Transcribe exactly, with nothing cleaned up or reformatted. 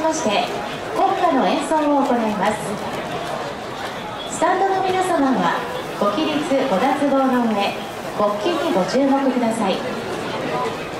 まして国歌の演奏を行います。スタンドの皆様はご起立ご脱帽の上、国旗にご注目ください。